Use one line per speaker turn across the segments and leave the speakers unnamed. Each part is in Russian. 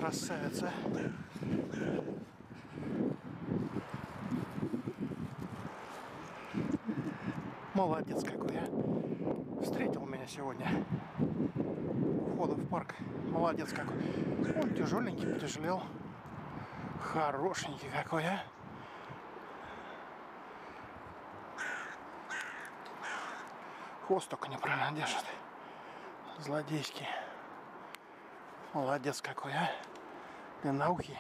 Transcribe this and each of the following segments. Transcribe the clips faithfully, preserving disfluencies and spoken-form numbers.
Красавица. Молодец какой. Встретил меня сегодня у входа в парк. Молодец какой. Он тяжеленький, потяжелел. Хорошенький какой, а. Хвост только неправильно держит. Злодейский. Молодец какой, а. Длинноухий.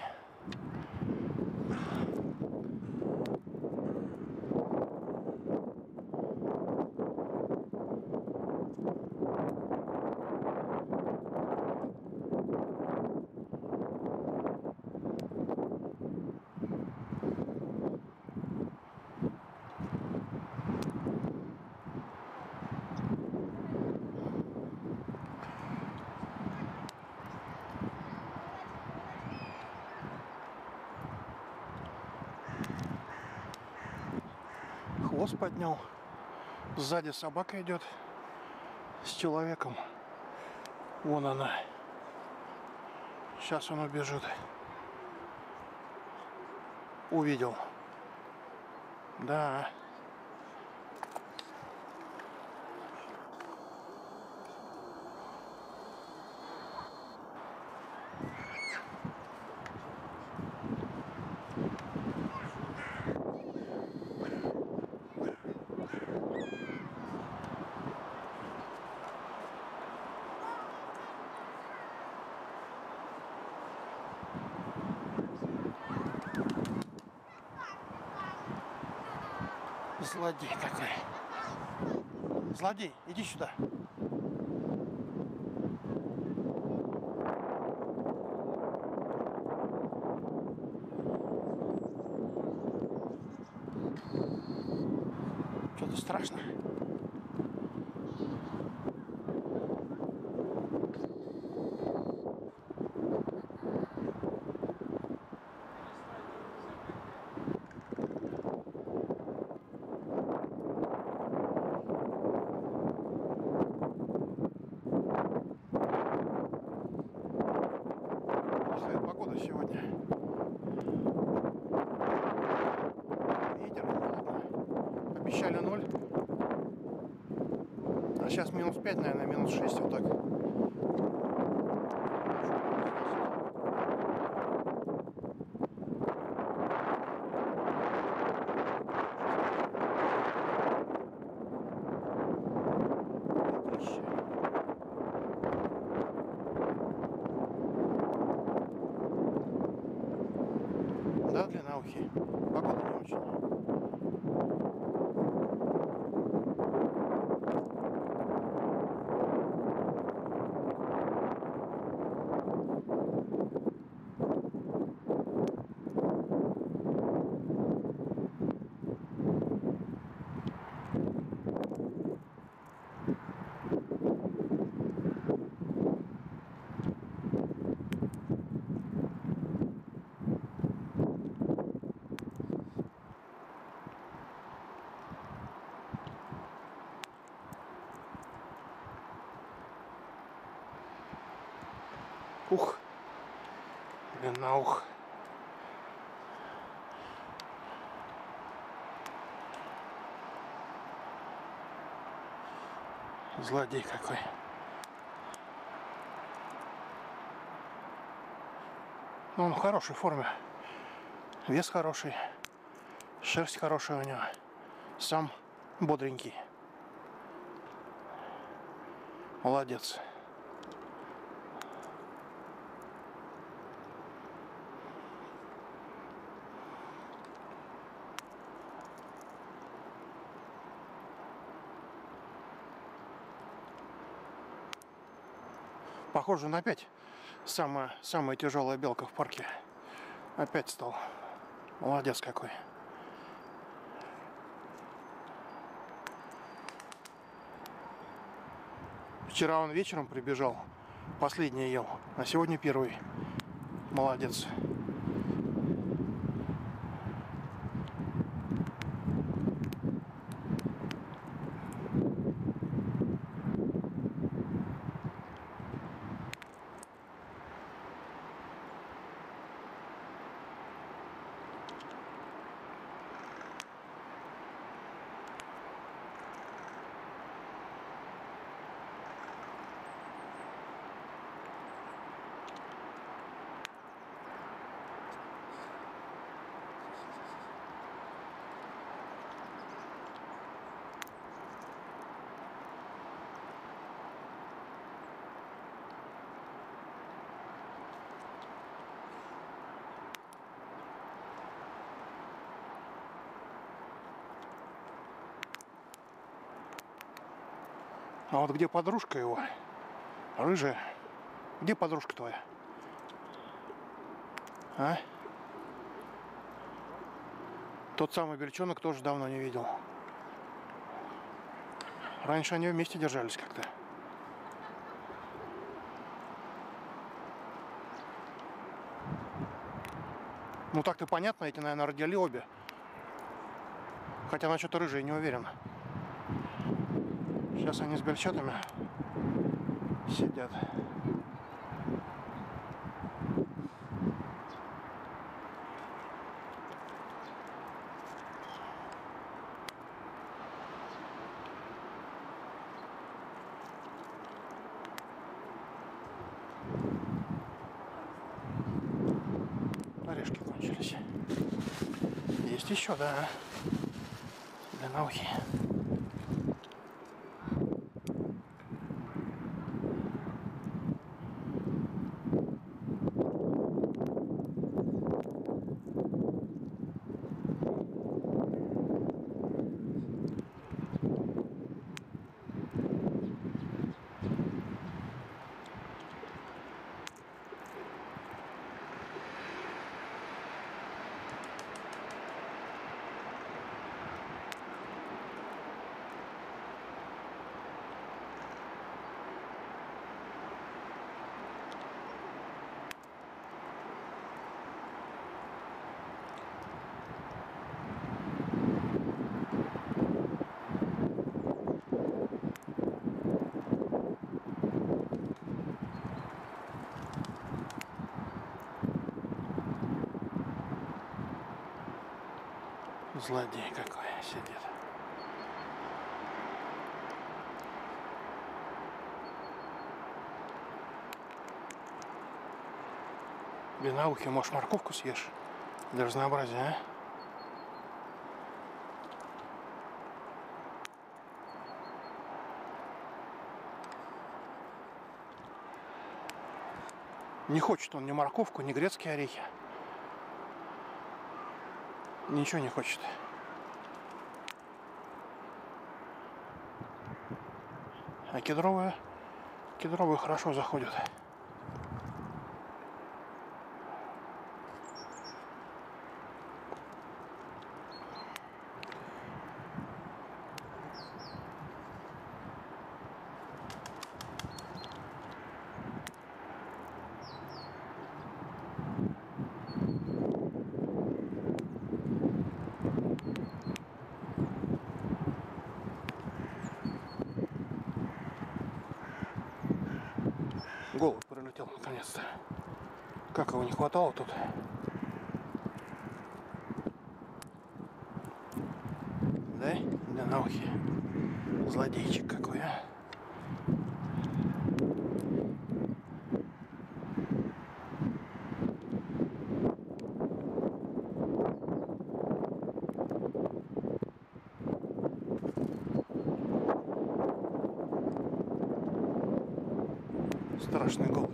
Хвост поднял. Сзади собака идет с человеком. Вон она. Сейчас он убежит. Увидел. Да. Злодей такой. Злодей, иди сюда. Что-то страшно. Погода сегодня. Ветер, холодно. Обещали ноль. А сейчас минус пять, наверное, минус шесть, вот так. Да, длинноухий. Погода не очень. Ух, длинноух. Злодей какой. Ну, он в хорошей форме. Вес хороший. Шерсть хорошая у него. Сам бодренький. Молодец. Похоже, на опять самая, самая тяжелая белка в парке. Опять стал. Молодец какой. Вчера он вечером прибежал, последний ел, а сегодня первый. Молодец. А вот где подружка его? Рыжая. Где подружка твоя? А? Тот самый бельчонок тоже давно не видел. Раньше они вместе держались как-то. Ну так-то понятно, эти, наверное, родили обе. Хотя насчет рыжей не уверен. Сейчас они с бельчатами сидят. Орешки кончились. Есть еще, да. Длинноухие. Злодей какой сидит. Длинноухий, может, морковку съешь? Для разнообразия, а? Не хочет он ни морковку, ни грецкие орехи. Ничего не хочет. А кедровые, кедровые хорошо заходят. Голубь прилетел наконец-то. Как его не хватало тут. Да? Да нахуй. Злодейчик какой, а. Страшный голубь.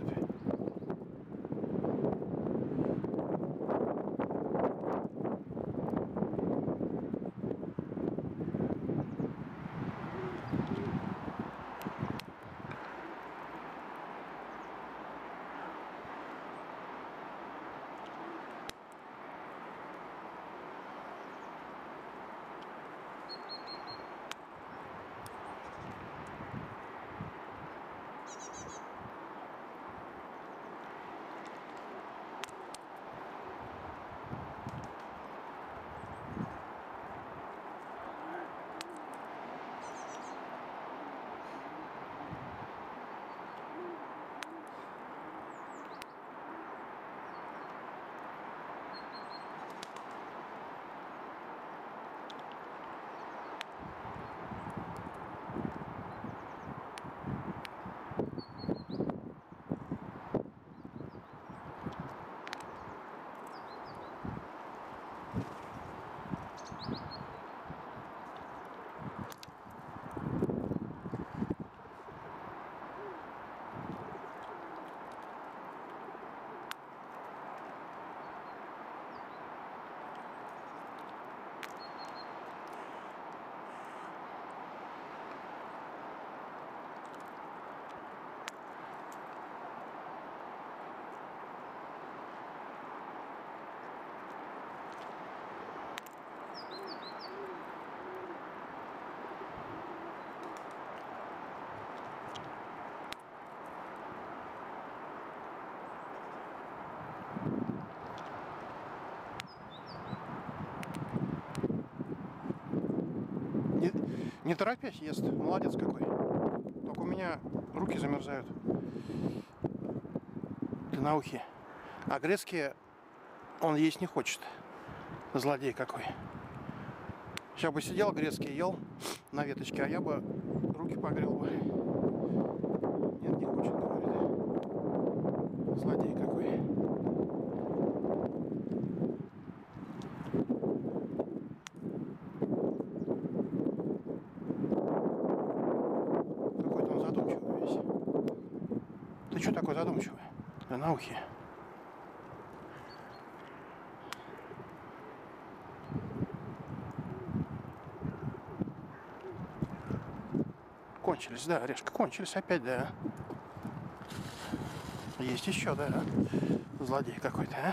Не торопясь ест. Молодец какой. Только у меня руки замерзают. Длинноухий. А грецкие он есть не хочет. Злодей какой. Сейчас бы сидел грецкий, ел на веточке, а я бы руки погрел бы. Нет, не хочет, говорит. Злодей какой. Какой-то он задумчивый весь. Ты что такой задумчивый? Длинноухий. Кончились, да, орешка, кончились опять, да. Есть еще, да. Злодей какой-то, а?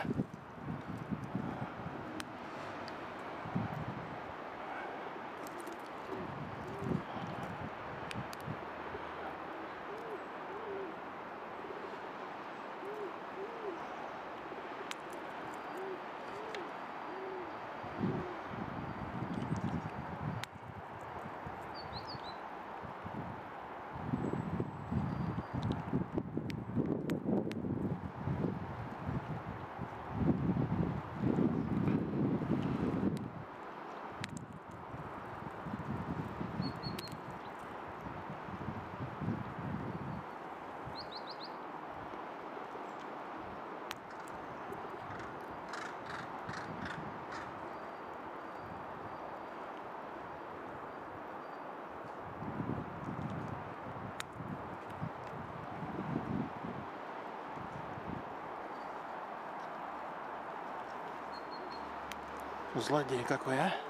Злодей какой, а?